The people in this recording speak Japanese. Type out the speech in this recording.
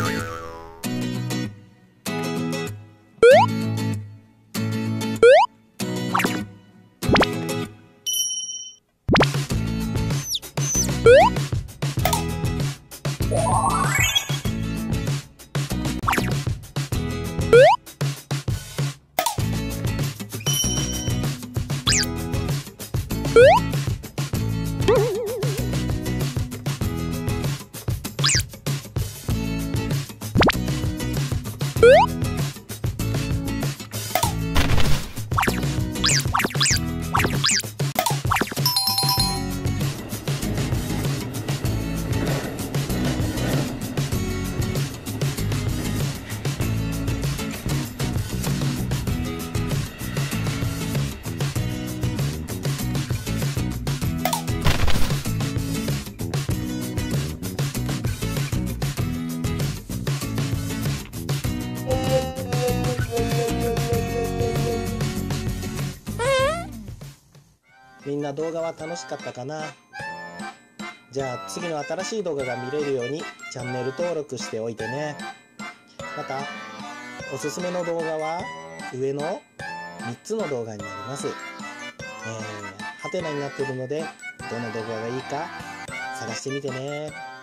みんな動画は楽しかったかな？じゃあ次の新しい動画が見れるようにチャンネル登録しておいてね。またおすすめの動画は上の3つの動画になります。ハテナになっているのでどの動画がいいか探してみてね。